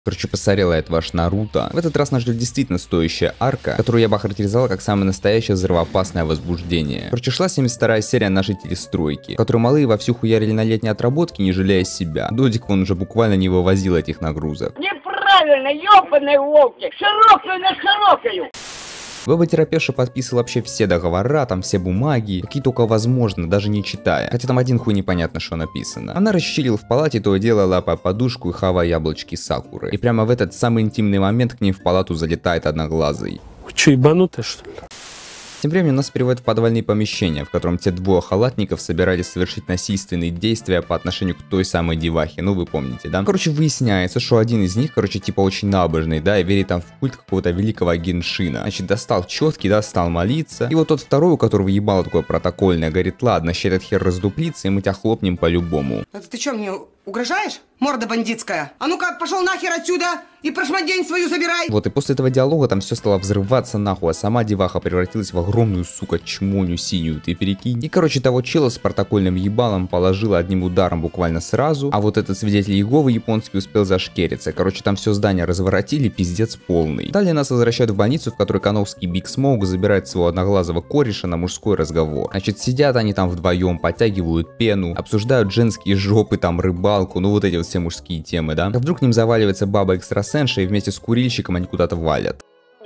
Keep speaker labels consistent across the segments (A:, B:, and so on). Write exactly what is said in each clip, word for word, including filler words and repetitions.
A: Короче, посмотрела это ваш Наруто. В этот раз нас ждет действительно стоящая арка, которую я бы охарактеризовал как самое настоящее взрывоопасное возбуждение. Короче, шла семьдесят вторая серия нашей телестройки, в которой малые вовсю хуярили на летней отработке, не жалея себя. Додик он уже буквально не вывозил этих нагрузок.
B: Неправильно, ёбаные волки! Широкую на широкую!
A: Баба-терапевша подписывала вообще все договора, там все бумаги, какие только возможно, даже не читая. Хотя там один хуй непонятно, что написано. Она расчилила в палате, то и дело лапая подушку и хавая яблочки Сакуры. И прямо в этот самый интимный момент к ней в палату залетает одноглазый.
C: Вы чё, ебанутая, что ли?
A: Тем временем нас переводят в подвальные помещения, в котором те двое халатников собирались совершить насильственные действия по отношению к той самой девахе, ну вы помните, да? Короче, выясняется, что один из них, короче, типа очень набожный, да, и верит там в культ какого-то великого Геншина. Значит, достал четкий, да, стал молиться. И вот тот второй, у которого ебало такое протокольное, говорит, ладно, ща этот хер раздуплится, и мы тебя хлопнем по-любому.
D: Это ты чё, мне угрожаешь? Морда бандитская. А ну-ка, пошел нахер отсюда и прошмандень свою забирай.
A: Вот, и после этого диалога там все стало взрываться нахуй, а сама деваха превратилась в огромную, сука, чмоню синюю, ты перекинь. И, короче, того чела с протокольным ебалом положила одним ударом буквально сразу, а вот этот свидетель Иеговы японский успел зашкериться. Короче, там все здание разворотили, пиздец полный. Далее нас возвращают в больницу, в которой Коновский Биг Смоук забирает своего одноглазого кореша на мужской разговор. Значит, сидят они там вдвоем, подтягивают пену, обсуждают женские жопы, там рыбалку, ну вот эти вот все мужские темы, да? Как вдруг к ним заваливается баба-экстрасенша, и вместе с курильщиком они куда-то валят.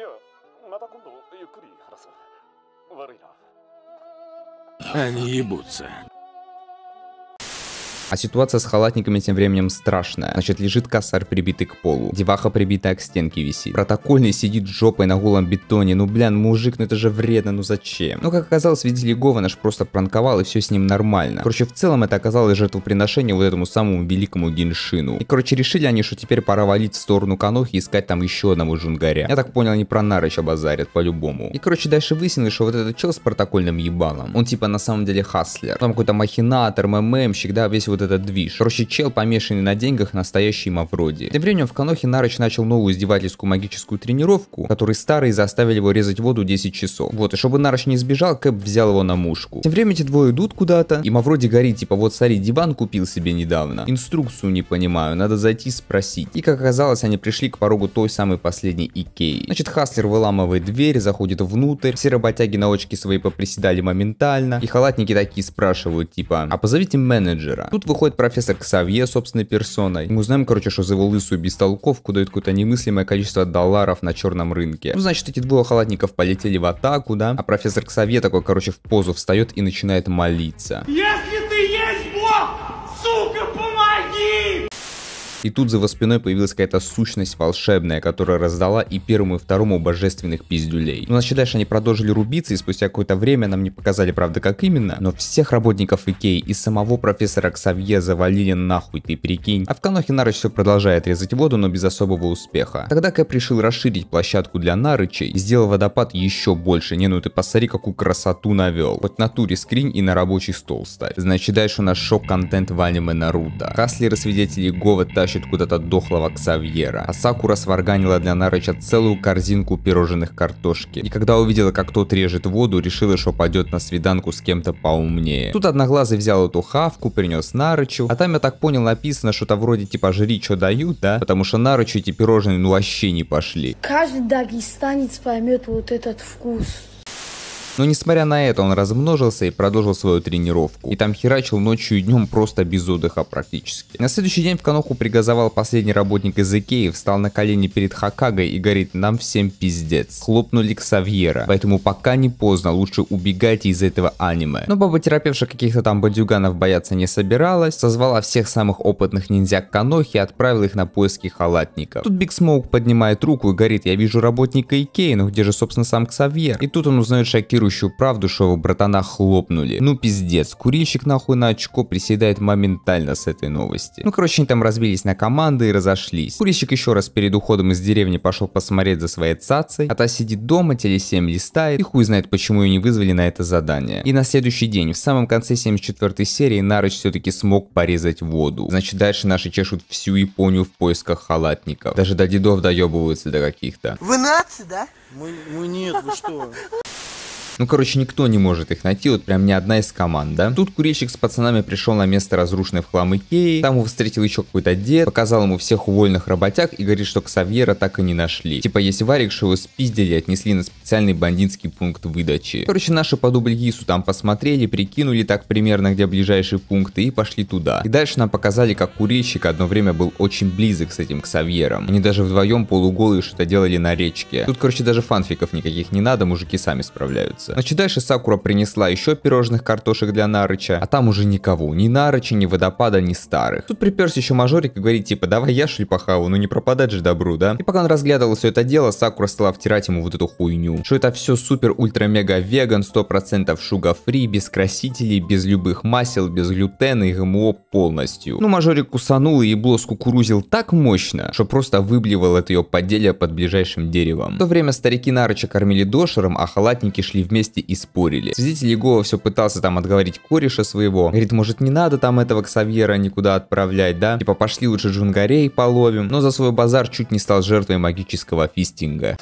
C: Они ебутся.
A: А ситуация с халатниками тем временем страшная. Значит, лежит косарь, прибитый к полу. Деваха, прибитая к стенке, висит. Протокольный сидит жопой на голом бетоне. Ну, блин, мужик, ну это же вредно, ну зачем? Ну, как оказалось, свидетель Иеговы наш просто пранковал, и все с ним нормально. Короче, в целом это оказалось жертвоприношение вот этому самому великому Геншину. И, короче, решили они, что теперь пора валить в сторону Конохи и искать там еще одного джунгаря. Я так понял, они про Нарыча базарят по-любому. И, короче, дальше выяснилось, что вот этот чел с протокольным ебалом, он типа на самом деле хаслер. Там какой-то махинатор, МММщик, да, весь вот этот движ. Короче, чел, помешанный на деньгах, настоящий Мавроди. Тем временем в Конохе Нарыч начал новую издевательскую магическую тренировку, которой старые заставили его резать воду десять часов. Вот, и чтобы Нарыч не сбежал, Кэп взял его на мушку. Тем временем эти двое идут куда-то, и Мавроди говорит, типа, вот смотри, диван купил себе недавно. Инструкцию не понимаю, надо зайти спросить. И как оказалось, они пришли к порогу той самой последней Икеи. Значит, Хаслер выламывает дверь, заходит внутрь, все работяги на очки свои поприседали моментально, и халатники такие спрашивают, типа, а позовите менеджера. Тут выходит профессор Ксавье собственной персоной. Мы узнаем, короче, что за его лысую бестолковку дают какое-то немыслимое количество долларов на черном рынке. Ну, значит, эти двое халатников полетели в атаку, да? А профессор Ксавье такой, короче, в позу встает и начинает молиться.
B: Если ты есть Бог, сука, помоги!
A: И тут за его спиной появилась какая-то сущность волшебная, которая раздала и первому, и второму божественных пиздюлей. Ну, значит, дальше они продолжили рубиться, и спустя какое-то время нам не показали, правда, как именно, но всех работников Икеи и самого профессора Ксавье завалили нахуй, ты прикинь. А в Конохе Нарыч все продолжает резать воду, но без особого успеха. Тогда Кэп решил расширить площадку для Нарычей и сделал водопад еще больше. Не, ну ты посмотри, какую красоту навел. Хоть в натуре скринь и на рабочий стол ставь. Значит, дальше у нас шок-контент в аниме Наруто. Хаслеры свидетели Иеговы тащат куда-то дохлого Ксавьера, а Сакура сварганила для Нарыча целую корзинку пирожных картошки. И когда увидела, как тот режет воду, решила, что пойдет на свиданку с кем-то поумнее. Тут Одноглазый взял эту хавку, принес Нарычу, а там, я так понял, написано что-то вроде типа жри, что дают, да? Потому что Нарычу эти пирожные ну вообще не пошли.
E: Каждый дагестанец поймет вот этот вкус.
A: Но несмотря на это, он размножился и продолжил свою тренировку. И там херачил ночью и днем просто без отдыха практически. На следующий день в Коноху пригазовал последний работник из Икеи, встал на колени перед Хокагой и говорит: нам всем пиздец. Хлопнули Ксавьера. Поэтому пока не поздно, лучше убегайте из этого аниме. Но баба-терапевша каких-то там бандюганов бояться не собиралась. Созвала всех самых опытных ниндзяк Конохи и отправила их на поиски халатников. Тут Биг Смоук поднимает руку и говорит: я вижу работника Икеи, но где же собственно сам Ксавьер? И тут он узнает шокирующую правду, что его братана хлопнули. Ну пиздец, курильщик нахуй на очко приседает моментально с этой новости. Ну короче, они там разбились на команды и разошлись. Курильщик еще раз перед уходом из деревни пошел посмотреть за своей цацей, а та сидит дома, телесемь листает, и хуй знает, почему ее не вызвали на это задание. И на следующий день, в самом конце семьдесят четвёртой серии, Нарыч все-таки смог порезать воду. Значит, дальше наши чешут всю Японию в поисках халатников. Даже до дедов доебываются до каких-то.
D: Вы нации, да?
F: Мы, мы нет, вы что?
A: Ну, короче, никто не может их найти, вот прям ни одна из команд, да? Тут курильщик с пацанами пришел на место разрушенной в хлам Икеи, там его встретил еще какой-то дед, показал ему всех уволенных работяг и говорит, что Ксавьера так и не нашли. Типа, есть варик, что его спиздили и отнесли на специальный бандитский пункт выдачи. Короче, наши по дубльгису там посмотрели, прикинули так примерно, где ближайшие пункты, и пошли туда. И дальше нам показали, как курильщик одно время был очень близок с этим Ксавьером. Они даже вдвоем полуголые что-то делали на речке. Тут, короче, даже фанфиков никаких не надо, мужики сами справляются. Значит, дальше Сакура принесла еще пирожных картошек для Нарыча, а там уже никого. Ни Нарыча, ни Водопада, ни старых. Тут приперся еще мажорик и говорит, типа, давай я шли похаву, ну не пропадать же добру, да? И пока он разглядывал все это дело, Сакура стала втирать ему вот эту хуйню. Что это все супер ультра мега веган, сто процентов шуга фри, без красителей, без любых масел, без глютена и ГМО полностью. Ну, мажорик кусанул и ебло скукурузил так мощно, что просто выблевал от ее поделия под ближайшим деревом. В то время старики Нарыча кормили дошером, а халатники шли вместе и спорили. Свидетель Иегова все пытался там отговорить кореша своего. Говорит, может, не надо там этого Ксавьера никуда отправлять, да? Типа, пошли лучше джунгарей половим. Но за свой базар чуть не стал жертвой магического фистинга.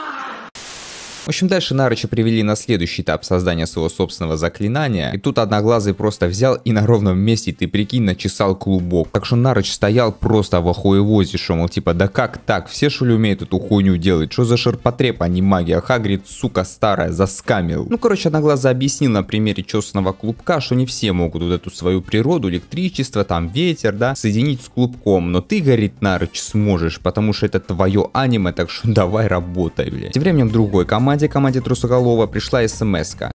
A: В общем, дальше Нарыча привели на следующий этап создания своего собственного заклинания. И тут Одноглазый просто взял и на ровном месте, ты прикинь, начесал клубок. Так что Нарыч стоял просто в охуевозе, что, мол, типа, да как так? Все, что ли, умеют эту хуйню делать? Что за ширпотреб, а не магия? Хагрид, сука старая, заскамил. Ну, короче, Одноглазый объяснил на примере чесанного клубка, что не все могут вот эту свою природу, электричество, там, ветер, да, соединить с клубком. Но ты, говорит Нарыч, сможешь, потому что это твое аниме, так что давай работай, блядь. Тем временем другой команде, команде Трусоголова, пришла смс-ка.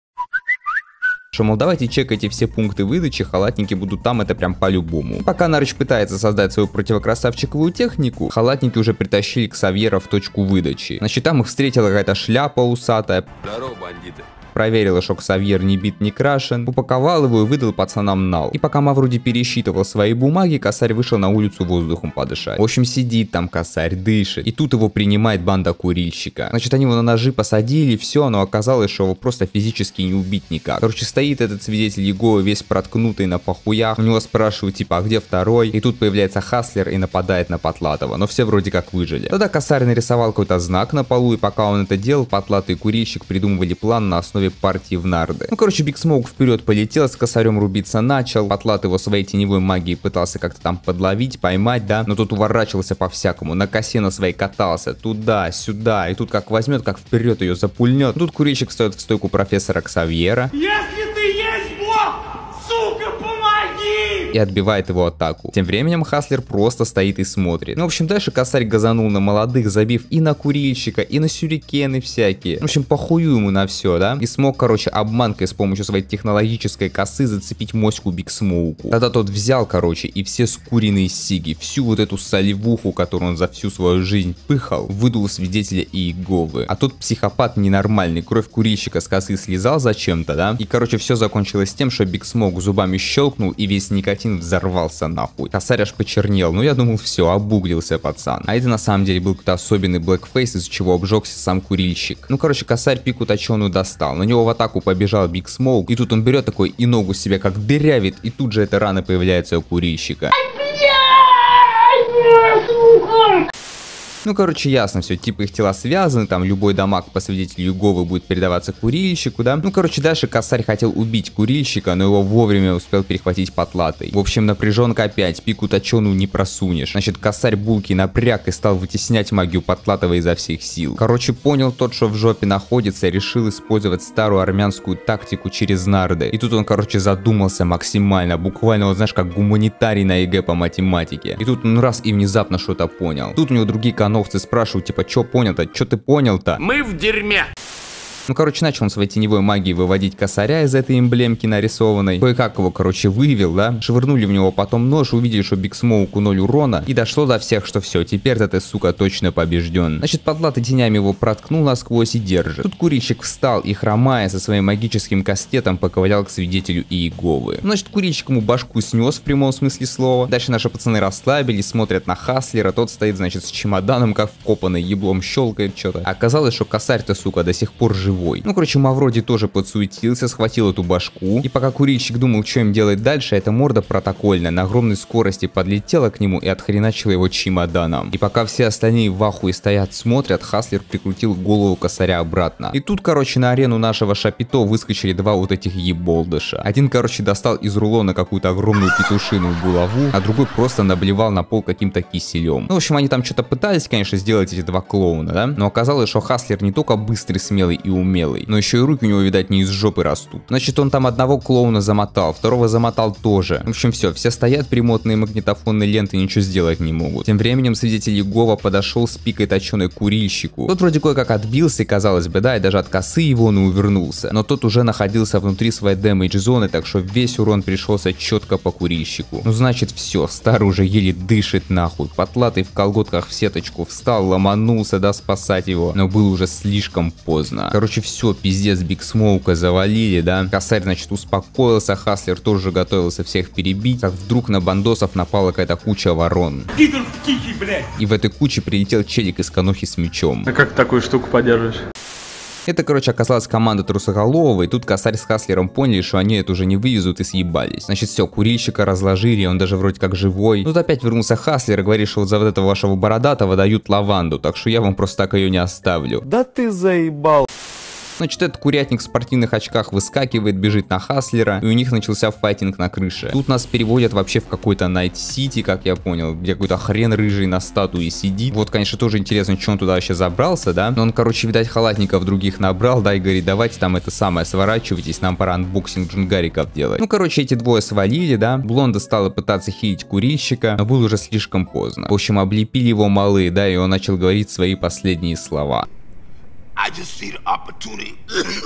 A: Что, мол, давайте чекайте все пункты выдачи, халатники будут там, это прям по-любому. Пока Нарыч пытается создать свою противокрасавчиковую технику, халатники уже притащили Ксавьера в точку выдачи. Значит, там их встретила какая-то шляпа усатая.
C: Здорово, бандиты.
A: Проверила, что Ксавьер не бит, не крашен, упаковал его и выдал пацанам нал. И пока Мавруди пересчитывал свои бумаги, Косарь вышел на улицу воздухом подышать. В общем, сидит там Косарь, дышит. И тут его принимает банда курильщика. Значит, они его на ножи посадили, все, но оказалось, что его просто физически не убить никак. Короче, стоит этот свидетель Иеговы весь проткнутый на похуях. У него спрашивают, типа, а где второй? И тут появляется Хаслер и нападает на Потлатова. Но все вроде как выжили. Тогда Косарь нарисовал какой-то знак на полу, и пока он это делал, Потлатый и курильщик придумывали план на основе партии в нарды. Ну, короче, Биг Смоук вперед полетел, с Косарем рубиться начал. Потлат его своей теневой магией пытался как-то там подловить, поймать, да, но тут уворачивался по-всякому, на косе на своей катался, туда, сюда, и тут как возьмет, как вперед ее запульнет. Тут курильщик встает в стойку профессора Ксавьера.
B: Если ты есть Бог, сука, помоги!
A: И отбивает его атаку. Тем временем Хаслер просто стоит и смотрит. Ну, в общем, дальше Косарь газанул на молодых, забив и на курильщика, и на сюрикены всякие. В общем, похую ему на все, да? И смог, короче, обманкой с помощью своей технологической косы зацепить моську Биг Смоуку. Тогда тот взял, короче, и все скуренные сиги, всю вот эту солевуху, которую он за всю свою жизнь пыхал, выдул свидетеля Иеговы. А тот психопат ненормальный, кровь курильщика с косы слезал зачем-то, да? И, короче, все закончилось тем, что Биг Смоук зубами щелкнул, и весь никотин взорвался нахуй. Косарь аж почернел, ну я думал, все, обуглился пацан. А это на самом деле был какой-то особенный блэкфейс, из-за чего обжегся сам курильщик. Ну короче, Косарь пику точеную достал, на него в атаку побежал Биг Смоук, и тут он берет такой и ногу себе как дырявит, и тут же эта рана появляется у курильщика. Ну, короче, ясно все, типа их тела связаны, там любой дамаг по свидетелю Иеговы будет передаваться курильщику, да? Ну, короче, дальше Косарь хотел убить курильщика, но его вовремя успел перехватить Потлатый. В общем, напряженка опять, пику точеную не просунешь. Значит, Косарь булки напряг и стал вытеснять магию Потлатова изо всех сил. Короче, понял тот, что в жопе находится, и решил использовать старую армянскую тактику через нарды. И тут он, короче, задумался максимально, буквально, вот знаешь, как гуманитарий на ЕГЭ по математике. И тут он раз и внезапно что-то понял. Тут у него другие каналы спрашивают, типа, что понял-то, что ты понял-то?
C: Мы в дерьме.
A: Ну, короче, начал он своей теневой магией выводить Косаря из этой эмблемки нарисованной. Кое-как его, короче, вывел, да? Швырнули в него потом нож, увидели, что Биг Смоуку ноль урона. И дошло до всех, что все, теперь-то ты, сука, точно побежден. Значит, Потлатый тенями его проткнул насквозь и держит. Тут курильщик встал и, хромая, со своим магическим кастетом поковылял к свидетелю Иеговы. Значит, курильщик ему башку снес в прямом смысле слова. Дальше наши пацаны расслабились, смотрят на Хаслера. Тот стоит, значит, с чемоданом, как вкопанный, еблом щелкает что-то. Оказалось, что Косарь-то, сука, до сих пор жив. живой. Ну, короче, Мавроди тоже подсуетился, схватил эту башку, и пока курильщик думал, что им делать дальше, эта морда протокольная на огромной скорости подлетела к нему и отхреначила его чемоданом. И пока все остальные в ахуе стоят, смотрят, Хаслер прикрутил голову косаря обратно. И тут, короче, на арену нашего Шапито выскочили два вот этих еболдыша. Один, короче, достал из рулона какую-то огромную петушину в булаву, а другой просто наблевал на пол каким-то киселем. Ну, в общем, они там что-то пытались, конечно, сделать, эти два клоуна, да? Но оказалось, что Хаслер не только быстрый, смелый и умелый, но еще и руки у него, видать, не из жопы растут. Значит, он там одного клоуна замотал, второго замотал тоже. В общем, все, все стоят, примотанные магнитофонные ленты, ничего сделать не могут. Тем временем свидетель Иегова подошел с пикой точеной к курильщику. Тот вроде кое-как отбился, казалось бы, да, и даже от косы его он и увернулся. Но тот уже находился внутри своей дэмэдж-зоны, так что весь урон пришелся четко по курильщику. Ну, значит, все, старый уже еле дышит нахуй. Потлатый в колготках в сеточку встал, ломанулся, да, спасать его, но было уже слишком поздно. Короче, все, пиздец, Биг Смоука завалили, да. Косарь, значит, успокоился, Хаслер тоже готовился всех перебить, как вдруг на бандосов напала какая-то куча ворон.
B: Пидор тихий, блядь!
A: И в этой куче прилетел челик из Конохи с мечом.
C: А как ты такую штуку поддерживаешь?
A: Это, короче, оказалась команда Трусоголового, и тут Косарь с Хаслером поняли, что они это уже не вывезут, и съебались. Значит, все, курильщика разложили, он даже вроде как живой. Тут опять вернулся Хаслер и говорит, что вот за вот этого вашего бородатого дают лаванду, так что я вам просто так ее не оставлю.
C: Да ты заебал.
A: Значит, этот курятник в спортивных очках выскакивает, бежит на Хаслера, и у них начался файтинг на крыше. Тут нас переводят вообще в какой-то Найт-Сити, как я понял, где какой-то хрен рыжий на статуе сидит. Вот, конечно, тоже интересно, что он туда вообще забрался, да? Но он, короче, видать, халатников других набрал, да, и говорит, давайте там это самое, сворачивайтесь, нам пора анбоксинг джунгариков делать. Ну, короче, эти двое свалили, да? Блонда стала пытаться хилить курильщика, но было уже слишком поздно. В общем, облепили его малые, да, и он начал говорить свои последние слова.
F: I just see the opportunity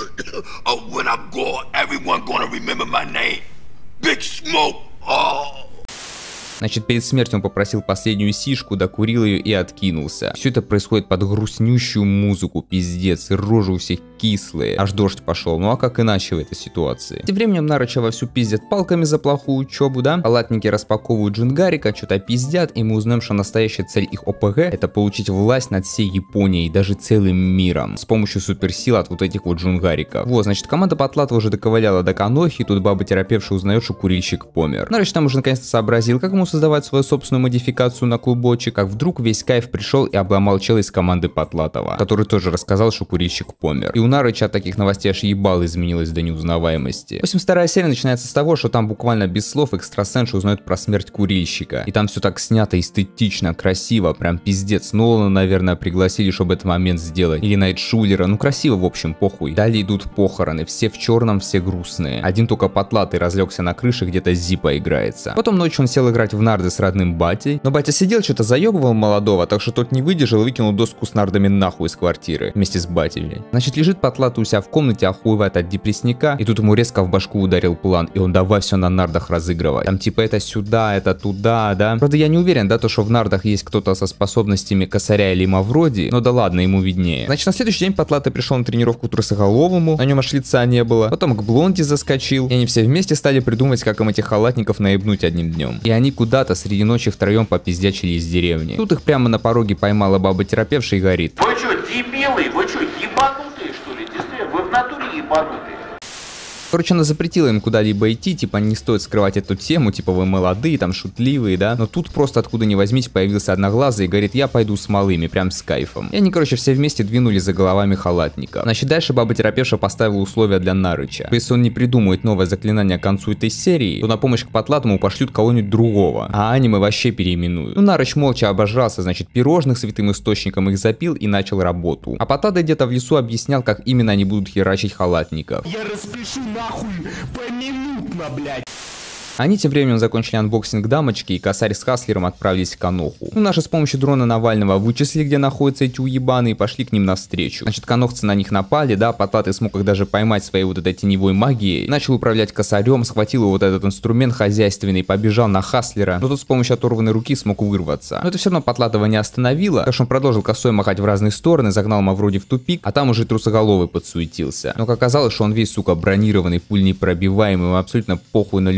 F: of when I go, everyone gonna remember my name. Big Smoke. Oh.
A: Значит, перед смертью он попросил последнюю сишку, докурил ее и откинулся. Все это происходит под грустнющую музыку, пиздец, и рожи у всех кислые. Аж дождь пошел, ну а как иначе в этой ситуации? Тем временем Нарыча вовсю пиздят палками за плохую учебу, да? Палатники распаковывают джунгарика, что-то пиздят, и мы узнаем, что настоящая цель их ОПГ — это получить власть над всей Японией, даже целым миром, с помощью суперсил от вот этих вот джунгариков. Вот, значит, команда Потлатова уже доковыляла до Конохи, и тут баба терапевшая узнает, что курильщик помер. Нарыч там уже наконец-то сообразил, как ему создавать свою собственную модификацию на клубочек, как вдруг весь кайф пришел и обломал чел из команды Потлатова, который тоже рассказал, что курильщик помер. И у Нарыча от таких новостей аж ебало изменилось до неузнаваемости. В общем, вторая серия начинается с того, что там буквально без слов экстрасенши узнают про смерть курильщика. И там все так снято эстетично, красиво, прям пиздец. Нолана, наверное, пригласили, чтобы этот момент сделать. Или Найт Шулера, ну красиво, в общем, похуй. Далее идут похороны, все в черном, все грустные. Один только Потлатый разлегся на крыше, где-то с Зипа играется. Потом ночью он сел играть в нарды с родным батей, но батя сидел, что-то заебывал молодого, так что тот не выдержал и выкинул доску с нардами нахуй из квартиры вместе с батей. Значит, лежит Потлатый у себя в комнате, охуевает от депрессника, и тут ему резко в башку ударил план, и он давай все на нардах разыгрывать. Там типа это сюда, это туда, да? Правда, я не уверен, да, то, что в нардах есть кто-то со способностями Косаря или Мавроди, но да ладно, ему виднее. Значит, на следующий день Потлатый пришел на тренировку к Трусоголовому, на нем аж лица не было, потом к Блонде заскочил, и они все вместе стали придумывать, как им этих халатников наебнуть одним днем. И они куда-то среди ночи втроем попиздячили из деревни. Тут их прямо на пороге поймала баба терапевшая и говорит:
G: вы что, дебилы? Вы что, ебанутые, что ли? Действительно, вы в натуре ебанутые.
A: Короче, она запретила им куда-либо идти, типа не стоит скрывать эту тему, типа вы молодые, там шутливые, да. Но тут просто откуда ни возьмись появился Одноглазый и говорит: я пойду с малыми, прям с кайфом. И они, короче, все вместе двинули за головами халатника. Значит, дальше баба-терапевша поставила условия для Нарыча. Если он не придумает новое заклинание к концу этой серии, то на помощь к Потлатому пошлют кого-нибудь другого, а аниме вообще переименуют. Ну, Нарыч молча обожрался, значит, пирожных святым источником их запил и начал работу. А Потлатый где-то в лесу объяснял, как именно они будут херачить халатников.
C: Я распишу нахуй поминутно, блядь.
A: Они тем временем закончили анбоксинг дамочки, и Косарь с Хаслером отправились в Коноху. Ну, наши с помощью дрона Навального вычислили, где находятся эти уебаны, и пошли к ним навстречу. Значит, конохцы на них напали, да, Потлатый смог их даже поймать своей вот этой теневой магией, начал управлять Косарем, схватил его вот этот инструмент хозяйственный, побежал на Хаслера, но тот с помощью оторванной руки смог вырваться. Но это все равно Потлатого не остановило, так что он продолжил косой махать в разные стороны, загнал Мавроди в тупик, а там уже Трусоголовый подсуетился. Но как оказалось, что он весь, сука, бронированный, пуль непробиваемый, ему абсолютно похуй на любые вот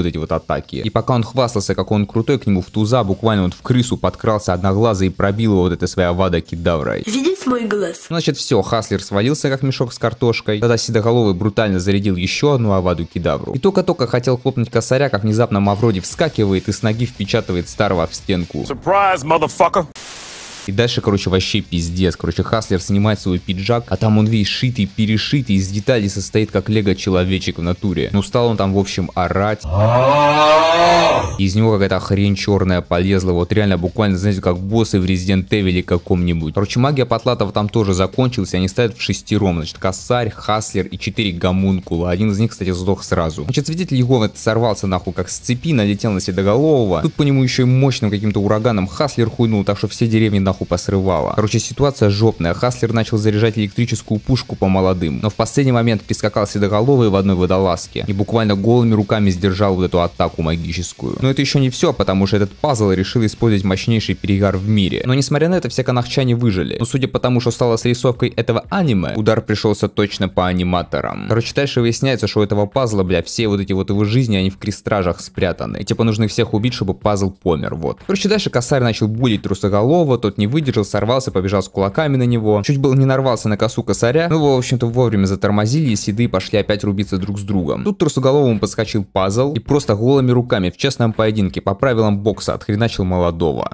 A: эти вот атаки. И пока он хвастался, как он крутой, к нему в туза буквально вот в крысу подкрался одноглазый и пробил его вот этой своей авада кедаврой.
E: Видеть мой глаз?
A: Значит, все, Хаслер свалился как мешок с картошкой. Тогда Седоголовый брутально зарядил еще одну аваду кедавру. И только-только хотел хлопнуть косаря, как внезапно Мавроди вскакивает и с ноги впечатывает старого в стенку.
C: Surprise, motherfucker.
A: И дальше, короче, вообще пиздец. Короче, Хаслер снимает свой пиджак, а там он весь шитый, перешитый, из деталей состоит как лего-человечек в натуре. Ну, стал он там, в общем, орать. Из него какая-то хрень черная полезла. Вот реально, буквально, знаете, как боссы в Resident Evil каком-нибудь. Короче, магия Потлатова там тоже закончилась, и они стоят в шестером. Значит, Косарь, Хаслер и четыре гомункула. Один из них, кстати, сдох сразу. Значит, свидетель Иеговы сорвался нахуй как с цепи, налетел на Седоголового. Тут по нему еще и мощным каким-то ураганом Хаслер хуйнул, так что все деревни нахуй посрывало. Короче, ситуация жопная. Хаслер начал заряжать электрическую пушку по молодым, но в последний момент прискакал Седоголовый в одной водолазке и буквально голыми руками сдержал вот эту атаку магическую. Но это еще не все, потому что этот пазл решил использовать мощнейший перегар в мире. Но несмотря на это, все канахчане выжили. Но судя по тому, что стало с рисовкой этого аниме, удар пришелся точно по аниматорам. Короче, дальше выясняется, что у этого пазла, бля, все вот эти вот его жизни, они в крестражах спрятаны. И типа нужно всех убить, чтобы пазл помер, вот. Короче, дальше Косарь начал булить Трусоголового, тот не выдержал, сорвался, побежал с кулаками на него. Чуть было не нарвался на косу Косаря, но его, в общем-то, вовремя затормозили, и седые пошли опять рубиться друг с другом. Тут Трусоголовому подскочил пазл и просто голыми руками в честном поединке по правилам бокса отхреначил молодого.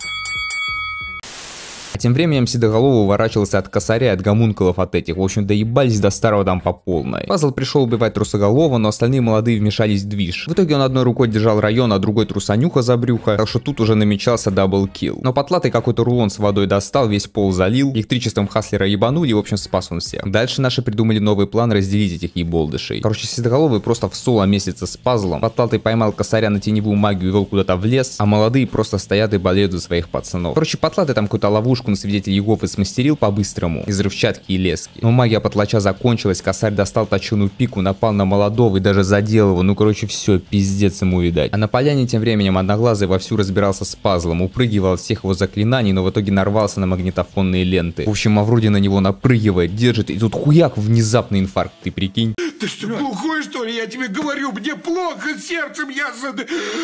A: А тем временем Седоголовый уворачивался от Косаря, от гомункулов, от этих. В общем, доебались до старого там по полной. Пазл пришел убивать Трусоголового, но остальные молодые вмешались в движ. В итоге он одной рукой держал район, а другой Трусанюха за брюхо, так что тут уже намечался даблкил. Но Потлатый какой-то рулон с водой достал, весь пол залил, электричеством Хаслера ебанули, и в общем спас он всех. Дальше наши придумали новый план разделить этих еболдышей. Короче, Седоголовый просто в соло месяца с пазлом. Потлатый поймал Косаря на теневую магию и вел куда-то в лес, а молодые просто стоят и болеют за своих пацанов. Короче, Потлатый там какую-то ловушку на свидетель Иеговы смастерил по-быстрому из взрывчатки и лески. Но магия Потлача закончилась, Косарь достал точеную пику, напал на молодого и даже задел его. Ну, короче, все, пиздец ему видать. А на поляне тем временем Одноглазый вовсю разбирался с пазлом, упрыгивал от всех его заклинаний, но в итоге нарвался на магнитофонные ленты. В общем, Мавроди на него напрыгивает, держит, и тут хуяк, внезапный инфаркт, ты прикинь.
F: Ты что, глухой, что ли? Я тебе говорю, мне плохо с сердцем, я зад...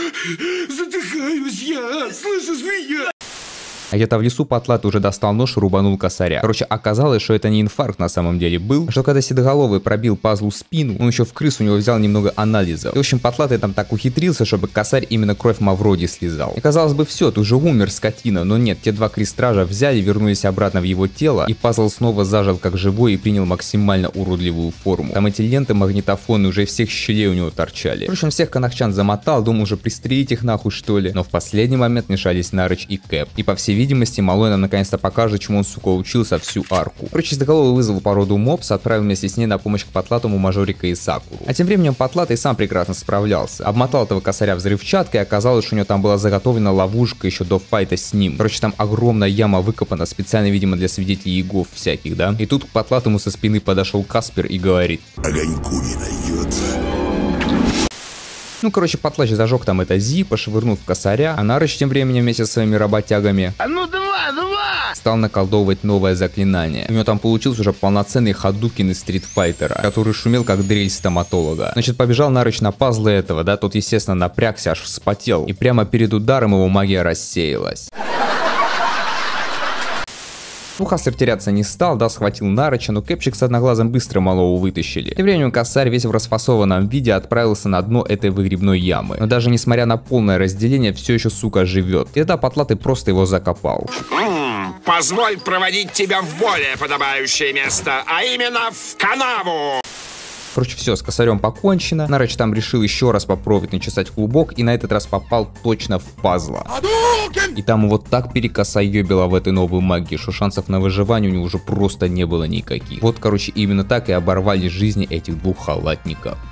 F: задыхаюсь, я, слышишь меня?
A: А где-то в лесу Потлатый уже достал нож и рубанул Косаря. Короче, оказалось, что это не инфаркт на самом деле был, что когда Седоголовый пробил пазлу спину, он еще в крысу у него взял немного анализов. И, в общем, Потлатый там так ухитрился, чтобы Косарь именно кровь Мавроди слезал. И казалось бы, все, ты уже умер, скотина, но нет, те два крестража взяли, вернулись обратно в его тело, и пазл снова зажил как живой и принял максимально уродливую форму. Там эти ленты магнитофоны уже из всех щелей у него торчали. Впрочем, всех канахчан замотал, думал уже пристрелить их нахуй что ли, но в последний момент мешались Нарыч и Кэп. И по всей видимости, Малой нам наконец-то покажет, чему он, сука, учился всю арку. Короче, Седоголовый вызвал породу мопс, отправил вместе с ней на помощь к Потлатому Мажорика и Сакуру. А тем временем Потлатый сам прекрасно справлялся. Обмотал этого Косаря взрывчаткой, и оказалось, что у него там была заготовлена ловушка еще до файта с ним. Короче, там огромная яма выкопана, специально, видимо, для свидетелей Иегов всяких, да? И тут к Потлатому со спины подошел Каспер и говорит:
F: Огоньку не найдется.
A: Ну, короче, Потлач зажег там это Зи, пошвырнул в Косаря, а Нарыч тем временем вместе со своими работягами
C: А ну давай, давай!
A: стал наколдовывать новое заклинание. У него там получился уже полноценный Хадукин из Стритфайтера, который шумел как дрель стоматолога. Значит, побежал Нарыч на пазлы этого, да, тот, естественно, напрягся, аж вспотел, и прямо перед ударом его магия рассеялась. Ну, Хаслер теряться не стал, да, схватил Нарыча, но Кэпчик с Одноглазым быстро малого вытащили. Тем временем Косарь весь в расфасованном виде отправился на дно этой выгребной ямы. Но даже несмотря на полное разделение, все еще, сука, живет. И тогда Потлатый просто его закопал.
C: Позволь проводить тебя в более подобающее место, а именно в канаву!
A: Короче, все, с Косарем покончено. Нарыч там решил еще раз попробовать начесать клубок, и на этот раз попал точно в пазла. И там вот так перекосоебило в этой новой магии, что шансов на выживание у него уже просто не было никаких. Вот, короче, именно так и оборвали жизни этих двух халатников.